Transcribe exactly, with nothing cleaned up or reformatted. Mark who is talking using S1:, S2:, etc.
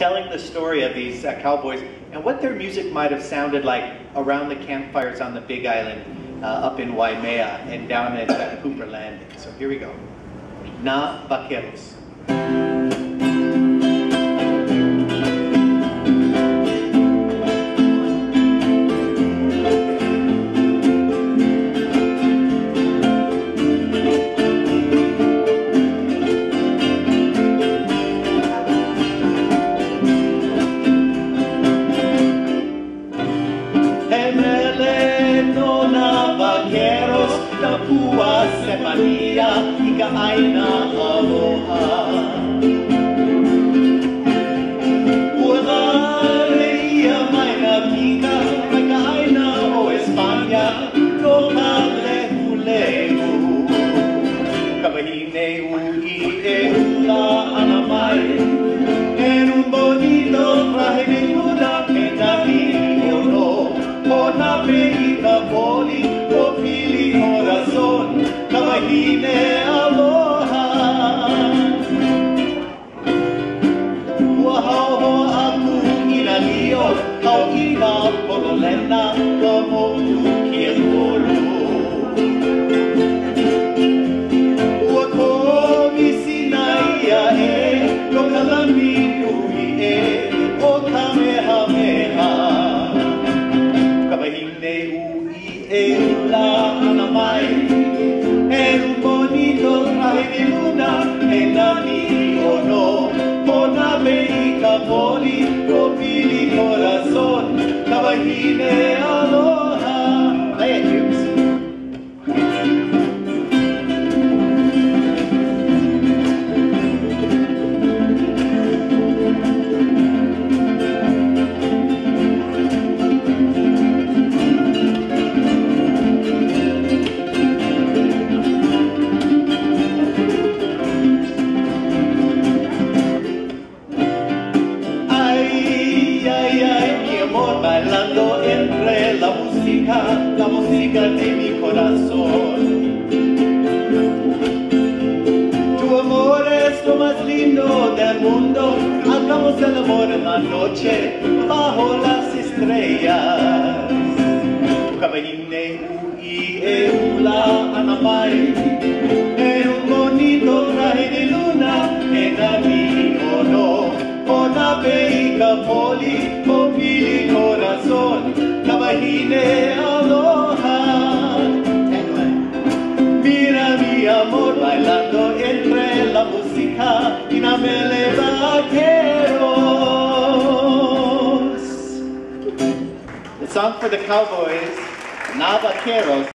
S1: telling the story of these uh, cowboys and what their music might have sounded like around the campfires on the Big Island, uh, up in Waimea and down at uh, Cooper Landing. So here we go. Na Vaqueros. Vaqueros, tapua semania, ika aina aloha. Ua reia maina pika, ika aina o Espanya, no lehu lehu. Kawahine ui e ula anamai, en un bonito traje de luna, en la no, ona peika poli. Kawahine aloha. Ua hauho aku ina lio, hau ina pololena, ka motu kia koro. Ua komisina ia e, no kalami nui e, o kamehameha. Kawahine ui e ula anamai, en un bonito traje de luna, en la no, con América poli, copili corazón, Kawahine aloha. Play it, Jukes. Bailando entre la música, la música de mi corazón. Tu amor es lo más lindo del mundo, hagamos el amor en la noche, bajo las estrellas. Kawahine ui e ula anamai, en un bonito traje de luna, en a mi no, ona peika poli, copili corazón, Kawahine aloha. Mira mi amor bailando entre la música y na Mele Vaqueros. The song for the cowboys, Na Vaqueros.